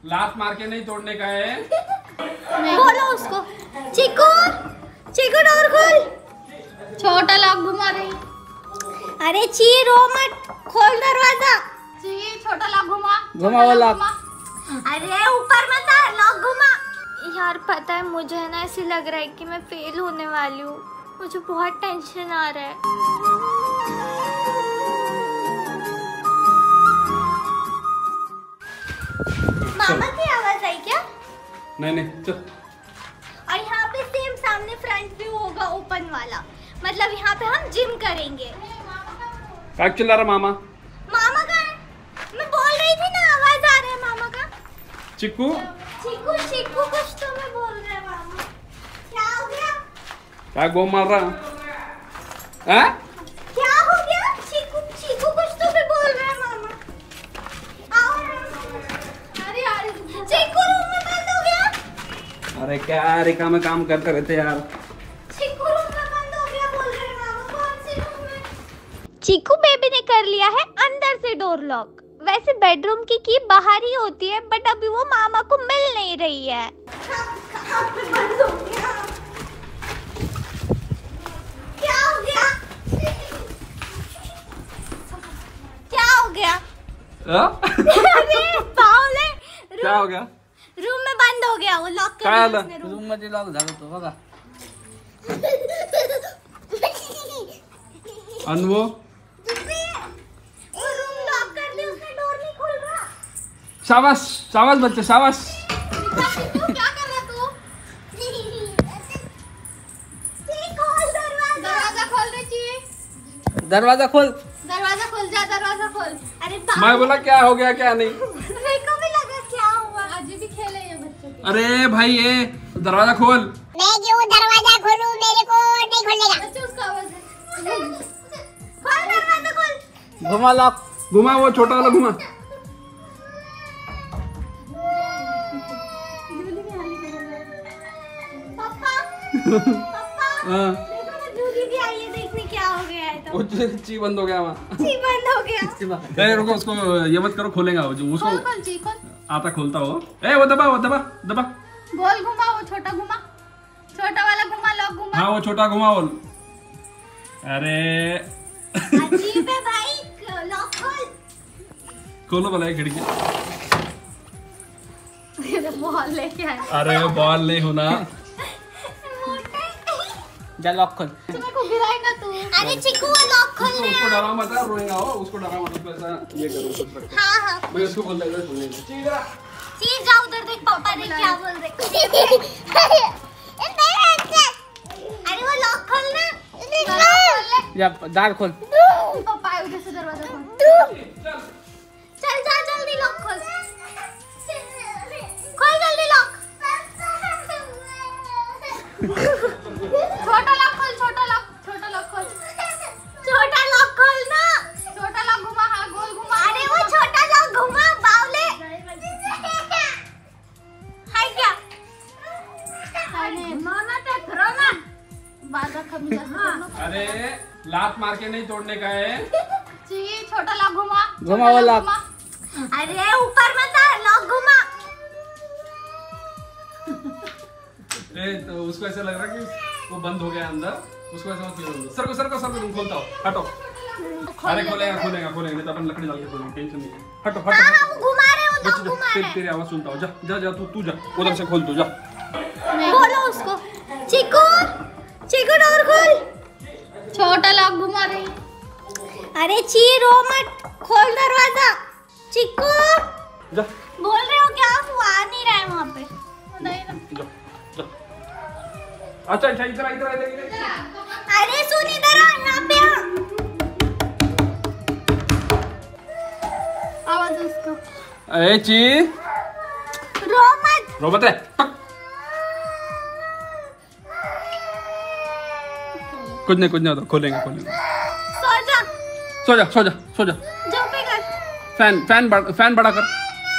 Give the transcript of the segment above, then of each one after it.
लात मार के नहीं तोड़ने का है। बोलो उसको। चीकू चीकू डोर खोल। छोटा लॉक घुमा रही। अरे ची रो मत, खोल दरवाजा। ची छोटा लॉक घुमा। घुमा वो लॉक। अरे ऊपर मत आ, लॉक घुमा। यार पता है मुझे ना ऐसे लग रहा है कि मैं फेल होने वाली हूँ। मुझे बहुत टेंशन आ रहा है। मामा की आवाज आई क्या? नहीं चल। और यहाँ पे सेम सामने फ्रंट व्यू होगा ओपन वाला, मतलब यहाँ पे हम जिम करेंगे। क्या चिल्ला रहा मामा? मामा का है? मैं बोल रही थी ना, आवाज आ रहा है मामा का। चिक्कू चीकू चीकू कुछ तो मैं बोल रहा है मामा। क्या हो गया? क्या गो मार रहा है? क्या हो गया? चीकू चीकू कुछ तो मैं बोल रहा है मामा। आओ। अरे यार चीकू रूम में बंद हो गया। अरे क्या रेखा में काम करते रहते यार। चीकू रूम में बंद हो गया बोल रहे हैं मामा। कौन सी रूम में? चीकू बेबी ने कर लिया है अंदर से डोर लॉक। वैसे बेडरूम की बाहर ही होती है, बट अभी वो मामा को मिल नहीं रही है। कहाँ पे बंद हो गया? क्या हो गया? क्या हो गया? अरे बावले, क्या हो गया? रूम में बंद हो गया, वो लॉक कर काय दिया आलं? उसने रूम मध्ये लॉक झालं तो बघा. आणि वो रूम लॉक कर दिया उसने, डोर नहीं खोल रहा। शाबाश शाबाश बच्चे शाबाश। तू क्या कर रहा तू? खोल दरवाजा। दरवाजा खोल रे ची। दरवाजा खोल. दरवाजा खोल, जा दरवाजा खोल। अरे मैं बोला क्या हो गया क्या नहीं। मेरे को भी लगा क्या हुआ। आज भी खेले ये बच्चे। अरे भाई ये दरवाजा खोल। मैं क्यों दरवाजा खोलूं, मेरे को नहीं खोलेगा। बच्चे उसका आवाज है। खोल दरवाजा खोल। घुमा लॉक. घुमा वो छोटा वाला घुमा। पापा पापा हाँ देखो ना, जूली भी आई है देखने क्या हो गया है। तो वो ची बंद हो गया वहाँ। ची बंद हो गया। ए रुको उसको ये मत करो, खोलेगा वो जो उसको खोल ची खोल। आता खोलता हो। ए वो दबा दबा। गोल घुमा, वो छोटा घुमा, छोटा वाला घुमा, लॉक घुमा। हाँ वो छोटा घुमा वो। अरे अजीब है भाई, लॉक खोल। खोलो भला ये खिड़की। बॉल लेके आया। अरे बॉल नहीं होना। जा लॉक खोल. तुम्हें को गिराएगा तू। अरे चिकू वो लॉक खोल रहा उसको है। डरा मत, रोएगा वो। उसको डरा मत, उसको ऐसा ये करो। हाँ हाँ मैं उसको बोलता है खोलने को। चीज जा उधर देख, पापा देख क्या बोल रहे। अरे वो लॉक खोलना। या दार खोल. पापा उधर से दरवाजा खोल। चल जा जल्दी, लॉक खोल। खोल जल्दी लॉक। छोटा लॉक खोल, छोटा लॉक खोल। छोटा लॉक खोल ना। छोटा लॉक घुमा, हाँ गोल घुमा। अरे वो छोटा लॉक घुमा बावले। हाय क्या? अरे माना ते करो ना। बाजा कमी जाता। अरे लात मार के नहीं तोड़ने का है। जी छोटा लॉक घुमा। घुमा वो लॉक. अरे ऊपर मत आ, लॉक घुमा। तो उसको ऐसा लग रहा है कि वो बंद हो गया अंदर। उसको ऐसा फील होगा। सर को तुम खोलता हो। हटो। अरे खोलेगा नहीं तो अपन लकड़ी डाल के खोलेंगे, टेंशन नहीं है। हटो हाँ वो घुमा रहे हो, लॉक घुमा रहे हैं। तेरी आवाज सुनता हो। जा तू जा उधर से खोल, तू जा। बोलो उसको। चीकू डोर खोल। छोटा लॉक घुमा रही। अरे ची रो मत, खोल दरवाजा। चिक्कू जा बोल रहे हो क्या? वो आ नहीं रहा है वहाँ पे। नहीं ना। जा। अच्छा इधर। अरे सुन इधर आ, यहाँ पे आ। आवाज उसको। ए ची रो मत रे। कुछ नहीं होता, खोलेंगे। सो जा। सो जा। जंप कर। फैन बड़ा कर।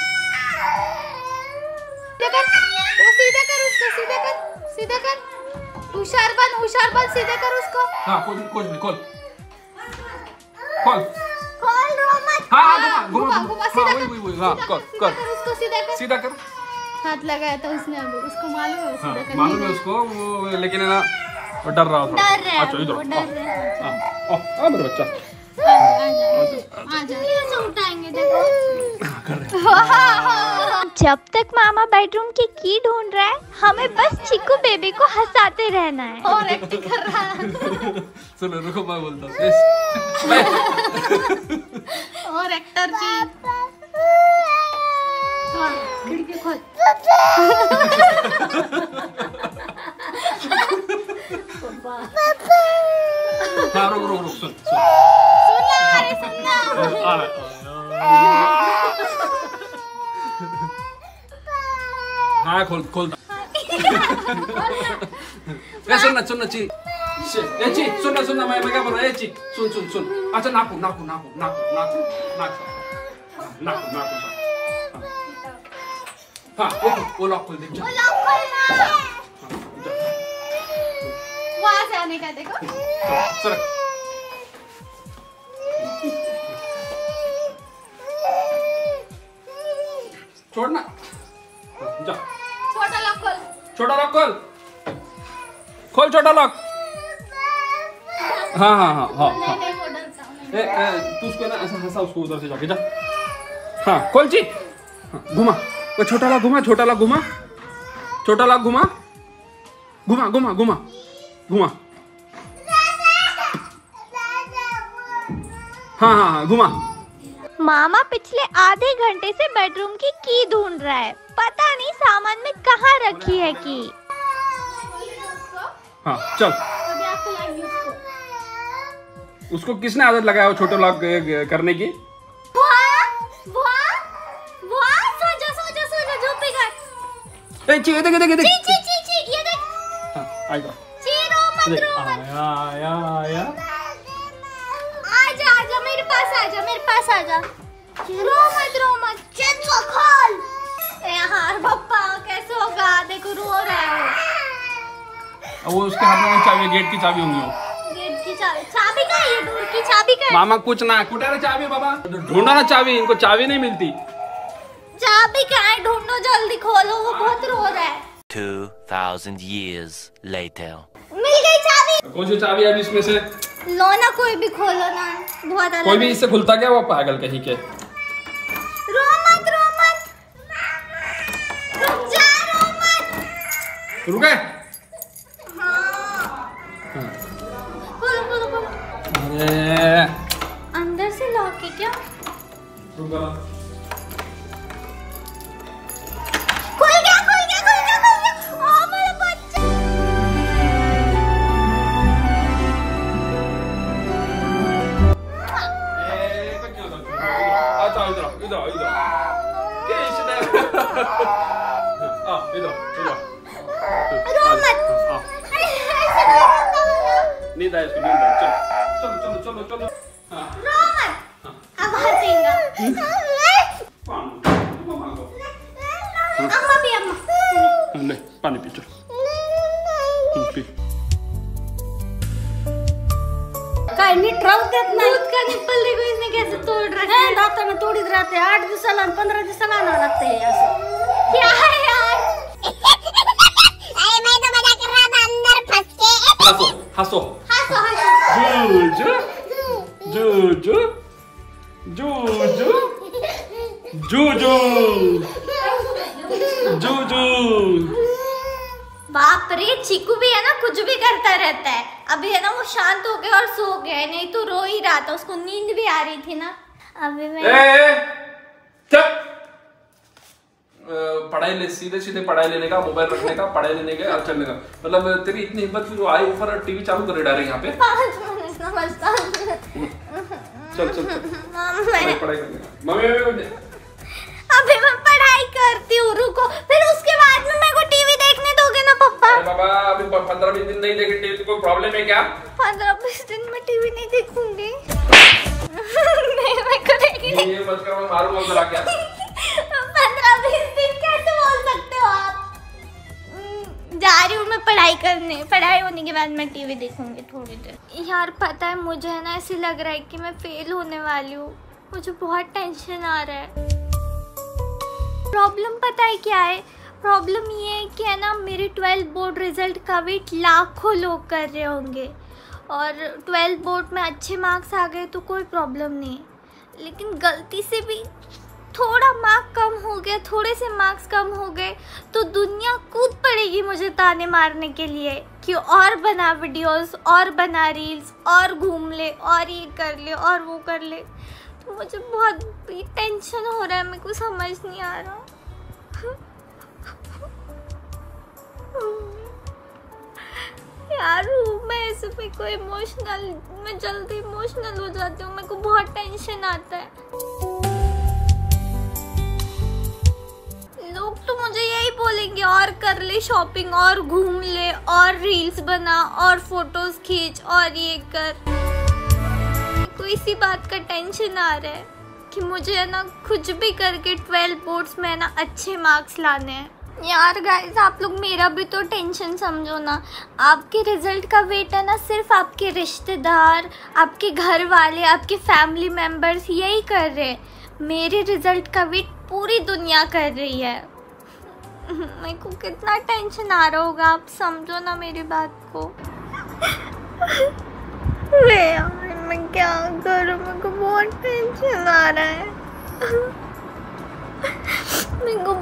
वो सीधा कर उसको, सीधा कर। होशियार बन, सीधा कर उसको। हाँ कुछ नहीं, खोल। खोल रो मत, हाँ घुमा सीधा वही हाँ कर उसको सीधा कर। हाथ लगाया था उसने अभी, उसको मालूम है हाँ मालूम है उसको वो, लेकिन है ना वो डर रहा था। अच्छा इधर हाँ मेरा बच्चा उठाएंगे देखो। जब तक मामा बेडरूम की ढूंढ रहा है, हमें बस चिकू बेबी को हंसाते रहना है। और एक्टिंग कर रहा है। सुनो रुको मैं बोलता हूँ। और एक्टर की खिड़की खोल। हाँ रुक सुन हाँ खोल सुनना सुनना मैं क्या बोल रहा है सुन अच्छा नाकू हाँ वो लॉक खोल दे। वहाँ से आने का देखो। सर छोड़ना जा। छोटा लॉक खोल छोटा लॉक हाँ तू उसको ना ऐसा हंसा उसको उधर से जाके जा। हाँ खोल ची घुमा वो छोटा लॉक घुमा हाँ घुमा। मामा पिछले आधे घंटे से बेडरूम की ढूंढ रहा है, पता नहीं सामान में कहाँ रखी है की। हाँ चल। उसको किसने आदत लगाया वो छोटे लॉक करने की? देख ये देख आएगा। आया आजा मेरे पास आजा। रो मत चलो खोल। यार पप्पा कैसे होगा, देखो रो रहा है वो उसके हाथ में चाबी, गेट की चाबी होंगी वो। गेट की चाबी का है, ये डोर की चाबी का है। मामा कुछ ना कुटारा चाबी बाबा ढूंढा ना चाबी, इनको चाबी नहीं मिलती। चाबी कहाँ है, ढूंढो जल्दी खोलो, वो बहुत रो रहा है। 2000 years later मिल गई चाबी। कौन सी चाबी है अभी इसमें से? लो ना कोई भी खोलो ना, बहुत अलग। कोई भी इससे खुलता क्या, वो पागल कहीं के। रो मत रुक जा, रो मत। रुके खोलो। अरे अंदर से लॉक है क्या? रुका खुल गया। ओ मेरा बच्चा। इधर रो मत। नींद आया इसको, नींद आया। चलो हाँ। रो मत, अब हंसेगा। अम्मा भी ले पानी पी, चल पी। काय नीट राहू देत नाही। दूध का निप्पल देखो इसने कैसे तोड़ रखा है। दाता में तोडीत राहते, 8 दिवसाला आणि 15 दिवसाला आणावं लागते असं। क्या है यार? अरे मैं तो मजाक कर रहा था, अंदर फंस के। हंसो जू। बाप रे, चीकू भी है ना, कुछ भी करता रहता है। अभी है ना वो शांत हो गया और सो गया, नहीं तो रो ही रहा था, उसको नींद भी आ रही थी ना। अभी मैं पढ़ाई ले, सीधे पढ़ाई लेने का, मोबाइल रखने का, पढ़ाई लेने का और चलने का। मतलब तेरी इतनी हिम्मत जो आई ऊपर टीवी चालू कर डायरेक्ट यहाँ पे। 5 मिनट समझता। चल पढ़ाई करने का। मम्मी अभी मैं पढ़ाई करती हूँ, रुको, फिर उसके बाद में मेरे को टीवी देखने दोगे ना पापा? अरे बाबा अभी 15-20 दिन नहीं देखे टीवी, कोई प्रॉब्लम है क्या? 15-20 दिन में टीवी नहीं देखूंगी। नहीं मैं करेगी नहीं। ये मत करो, मैं मारूंगा उधर आके। 15-20 दिन कैसे बोल सकते हो आप? जा रही हूँ मैं पढ़ाई करने, पढ़ाई होने के बाद मैं टीवी देखूंगी थोड़ी देर। यार पता है मुझे ना ऐसे लग रहा है कि मैं फेल होने वाली हूँ। मुझे बहुत टेंशन आ रहा है। प्रॉब्लम पता है क्या है? प्रॉब्लम ये है कि है ना, मेरे 12th बोर्ड रिजल्ट का वेट लाखों लोग कर रहे होंगे और 12th बोर्ड में अच्छे मार्क्स आ गए तो कोई प्रॉब्लम नहीं, लेकिन गलती से भी थोड़ा मार्क कम हो गया, थोड़े से मार्क्स कम हो गए तो दुनिया कूद पड़ेगी मुझे ताने मारने के लिए कि और बना वीडियोस, और बना रील्स, और घूम ले, और ये कर ले, और वो कर ले। तो मुझे बहुत टेंशन हो रहा है, मेरे को समझ नहीं आ रहा। यार मैं ऐसे में कोई मैं जल्दी इमोशनल हो जाती हूँ, मेरे को बहुत टेंशन आता है। लोग तो मुझे यही बोलेंगे और कर ले शॉपिंग, और घूम ले, और रील्स बना, और फोटोज खींच, और ये कर। मेरे को इसी बात का टेंशन आ रहा है कि मुझे है ना कुछ भी करके 12 बोर्ड्स में है ना अच्छे मार्क्स लाने हैं। यार गाइस, आप लोग मेरा भी तो टेंशन समझो ना। आपके रिजल्ट का वेट है ना सिर्फ आपके रिश्तेदार, आपके घर वाले, आपके फैमिली मेंबर्स यही कर रहे हैं। मेरे रिजल्ट का वेट पूरी दुनिया कर रही है। मेरे को कितना टेंशन आ रहा होगा, आप समझो ना मेरी बात को। यार मैं क्या करूँ, मेरे को बहुत टेंशन आ रहा है। मेरे को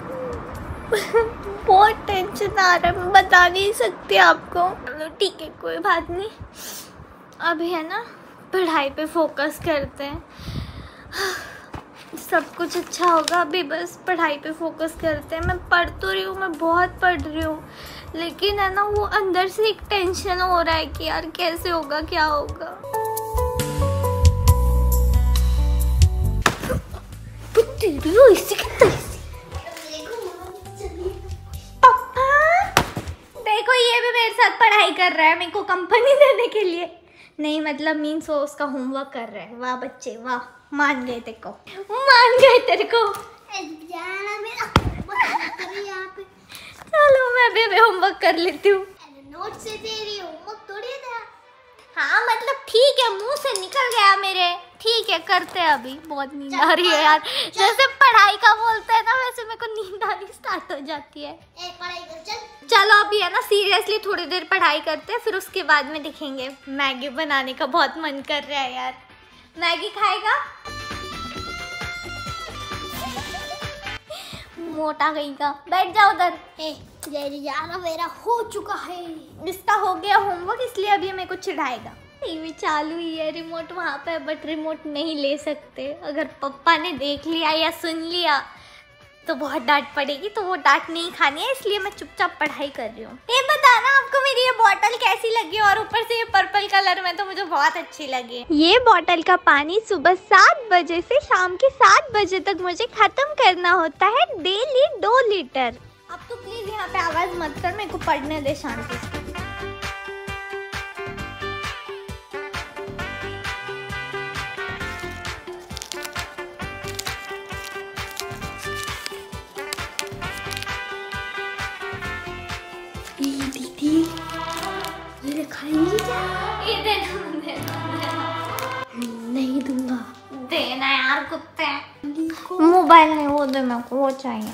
बहुत टेंशन आ रहा है, मैं बता नहीं सकती आपको। ठीक है, कोई बात नहीं, अभी है ना पढ़ाई पे फोकस करते हैं, सब कुछ अच्छा होगा। अभी बस पढ़ाई पे फोकस करते हैं। मैं पढ़ तो रही हूँ, मैं बहुत पढ़ रही हूँ, लेकिन है ना वो अंदर से एक टेंशन हो रहा है कि यार कैसे होगा, क्या होगा। देखो ये भी मेरे साथ पढ़ाई कर रहा है, मेरे को कंपनी देने के लिए नहीं, मतलब मीन्स वो उसका होमवर्क कर रहा है। वाह बच्चे वाह, मान गए तेरे को, मान गए तेरे को। चलो मैं भी होमवर्क कर लेती हूँ। नोट से तेरी होमवर्क थोड़ी था। हाँ मतलब ठीक है, मुंह से निकल गया मेरे। ठीक है करते हैं, अभी बहुत नींद आ रही है यार। जैसे पढ़ाई का बोलते हैं ना, वैसे मेरे को नींद आनी स्टार्ट हो जाती है। पढ़ाई कर चल। चलो अभी है ना सीरियसली थोड़ी देर पढ़ाई करते हैं, फिर उसके बाद में दिखेंगे। मैगी बनाने का बहुत मन कर रहा है यार। मैगी खाएगा? मोटा गई का, बैठ जाओ उधर। यार मेरा हो चुका है, इसका हो गया होमवर्क, इसलिए अभी मेरे को चिढ़ाएगा। टीवी चालू ही है, रिमोट वहाँ पे, बट रिमोट नहीं ले सकते। अगर पापा ने देख लिया या सुन लिया तो बहुत डांट पड़ेगी, तो वो डांट नहीं खानी है, इसलिए मैं चुपचाप पढ़ाई कर रही हूँ। ये बताना आपको मेरी ये बॉटल कैसी लगी, और ऊपर से ये पर्पल कलर में तो मुझे बहुत अच्छी लगी। ये बॉटल का पानी सुबह 7 बजे से शाम के 7 बजे तक मुझे खत्म करना होता है, डेली 2 लीटर। अब तो प्लीज यहाँ पे आवाज मत कर, मेरे को पढ़ने दे शांति से। दीदी ये खाएंगी क्या? ये देना नहीं दूंगा। देना यार कुत्ते। मोबाइल नहीं, वो दे, मेरे को वो चाहिए।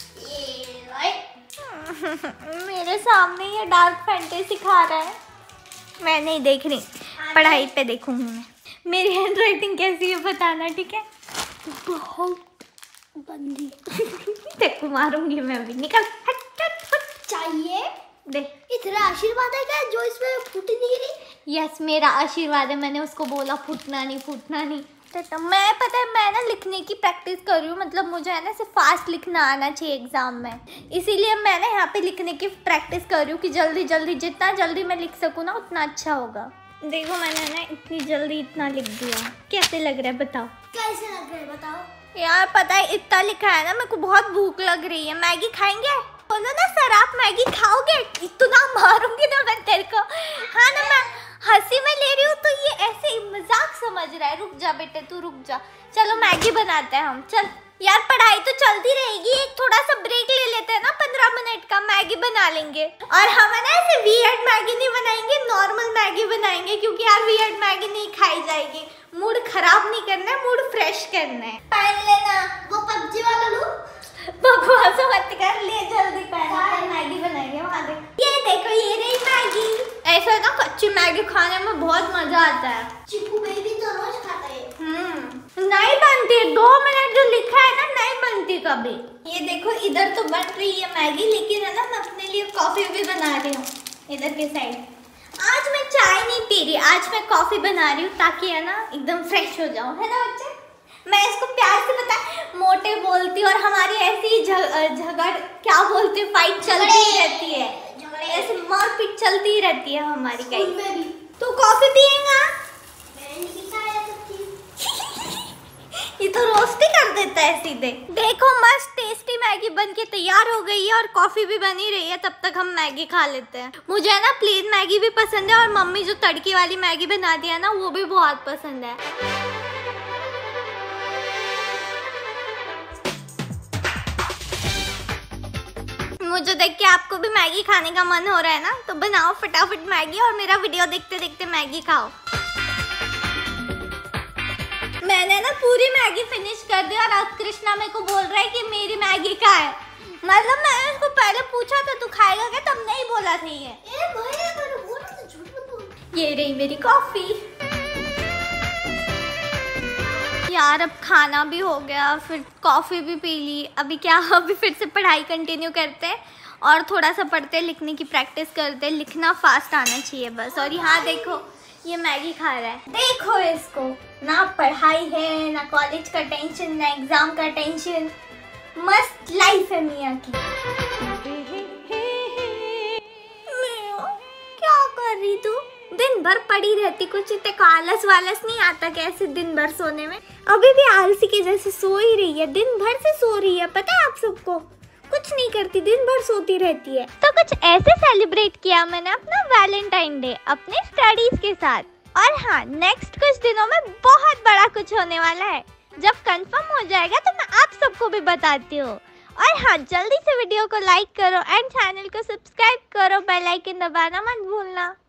मेरे सामने ये डार्क फैंटेसी खा रहा है, मैं नहीं देख रही, पढ़ाई पे देखूंगी मैं। मेरी हैंडराइटिंग कैसी है बताना, ठीक है? बहुत गंदी। देखो मारूंगी मैं भी, निकल। चाहिए दे। इतना आशीर्वाद है क्या जो इसमें फूट नहीं रही? यस मेरा आशीर्वाद है, मैंने उसको बोला फूटना नहीं, फूटना नहीं। तो मैं पता है मैं ना लिखने की प्रैक्टिस कर रही हूँ, मतलब मुझे है ना सिर्फ फास्ट लिखना आना चाहिए एग्जाम में, इसीलिए मैं ना यहाँ पे लिखने की प्रैक्टिस कर रही हूँ कि जल्दी जल्दी, जितना जल्दी मैं लिख सकूँ ना उतना अच्छा होगा। देखो मैंने ना इतनी जल्दी इतना लिख दिया, कैसे लग रहा है बताओ? कैसे लग रहा है बताओ? यार पता है इतना लिखा है ना, मेरे को बहुत भूख लग रही है। मैगी खाएंगे? बोलो ना सर आप मैगी खाओगे? इतना मारूंगी ना मैं तेरे को। हाँ ना, मैं हंसी में ले रही हूँ तो ये ऐसे ही मजाक समझ रहा है। रुक जा बेटे तू, रुक जा। चलो मैगी बनाते हैं हम, चल। यार पढ़ाई तो चलती रहेगी, एक थोड़ा सा ब्रेक ले लेते हैं ना 15 मिनट का, मैगी बना लेंगे। और हम ना ऐसे वियर्ड मैगी नहीं बनाएंगे, नॉर्मल मैगी बनाएंगे, क्योंकि यार वियर्ड मैगी नहीं खाई जाएगी। मूड खराब नहीं करना है, मूड फ्रेश करना है। पहन लेना वो पबजी वाला लो। बकवास मत कर, ले जल्दी पहन। मैगी बनाएंगे वहाँ देख। ये देखो ये रही मैगी। ऐसा ना कच्ची मैगी खाने में बहुत मजा आता है। चिकू बेबी तो रोज खाता है। नहीं बनती, 2 मिनट जो लिखा है ना नहीं बनती कभी। ये देखो इधर तो बन रही है मैगी, लेकिन है ना मैं अपने लिए कॉफी भी बना रही हूँ इधर के साइड। आज मैं चाय नहीं पी रही, आज मैं कॉफी बना रही हूँ ताकि है ना एकदम फ्रेश हो जाऊँ, है ना बच्चे। मैं इसको प्यार से पता मोटे बोलती और हमारी ऐसी झगड़ क्या बोलते फाइट चलती रहती है, ऐसे मारपीट चलती रहती है हमारी कहीं। तो कॉफी पिएगा? ये तो रोस्ट ही कर देता है सीधे। देखो मस्त टेस्टी मैगी बन के तैयार हो गई है और कॉफी भी बनी रही है, तब तक हम मैगी खा लेते हैं। मुझे है ना प्लेन मैगी भी पसंद है और मम्मी जो तड़की वाली मैगी बना दी है ना वो भी बहुत पसंद है। मुझे देख के आपको भी मैगी खाने का मन हो रहा है ना, तो बनाओ फटाफट मैगी और मेरा वीडियो देखते देखते मैगी खाओ। मैंने ना पूरी मैगी फिनिश कर दी और अब कृष्णा मेरे को बोल रहा है कि मेरी मैगी का है। मतलब मैंने उसको पहले पूछा था तू खाएगा क्या, तब नहीं बोला था ये। ये रही मेरी कॉफी। यार अब खाना भी हो गया, फिर कॉफी भी पी ली, अभी क्या अभी फिर से पढ़ाई कंटिन्यू करते हैं और थोड़ा सा पढ़ते लिखने की प्रैक्टिस करते। लिखना फास्ट आना चाहिए बस। और यहाँ देखो ये मैगी खा रहा है, देखो इसको। ना पढ़ाई है ना कॉलेज का टेंशन ना एग्जाम का टेंशन, मस्त लाइफ है मियाँ की। क्या कर रही तू? दिन भर पड़ी रहती, कुछ इतने को आलस वालस नहीं आता कैसे दिन भर सोने में? अभी भी आलसी के जैसे सो ही रही है, दिन भर से सो रही है, पता है आप सबको? कुछ नहीं करती, दिन भर सोती रहती है। तो कुछ ऐसे सेलिब्रेट किया मैंने अपना वैलेंटाइन डे अपने स्टडीज के साथ। और हाँ, नेक्स्ट कुछ दिनों में बहुत बड़ा कुछ होने वाला है, जब कंफर्म हो जाएगा तो मैं आप सबको भी बताती हूँ। और हाँ, जल्दी से वीडियो को लाइक करो एंड चैनल को सब्सक्राइब करो, बेल आइकन दबाना मत भूलना।